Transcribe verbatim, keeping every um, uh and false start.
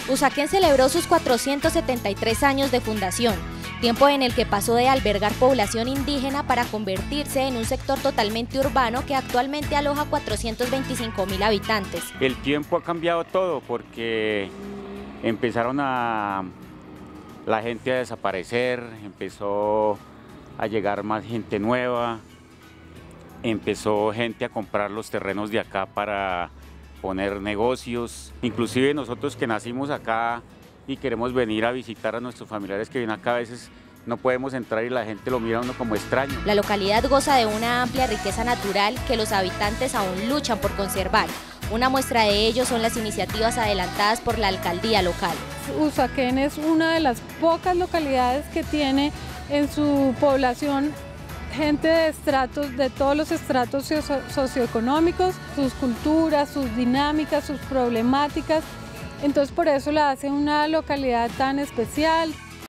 Usaquén celebró sus cuatrocientos setenta y tres años de fundación, tiempo en el que pasó de albergar población indígena para convertirse en un sector totalmente urbano que actualmente aloja cuatrocientos veinticinco mil habitantes. El tiempo ha cambiado todo porque empezaron a la gente a desaparecer, empezó a llegar más gente nueva, empezó gente a comprar los terrenos de acá para poner negocios, inclusive nosotros que nacimos acá y queremos venir a visitar a nuestros familiares que vienen acá, a veces no podemos entrar y la gente lo mira a uno como extraño. La localidad goza de una amplia riqueza natural que los habitantes aún luchan por conservar. Una muestra de ello son las iniciativas adelantadas por la alcaldía local. Usaquén es una de las pocas localidades que tiene en su población gente de estratos, de todos los estratos socioeconómicos, sus culturas, sus dinámicas, sus problemáticas. Entonces por eso la hace una localidad tan especial.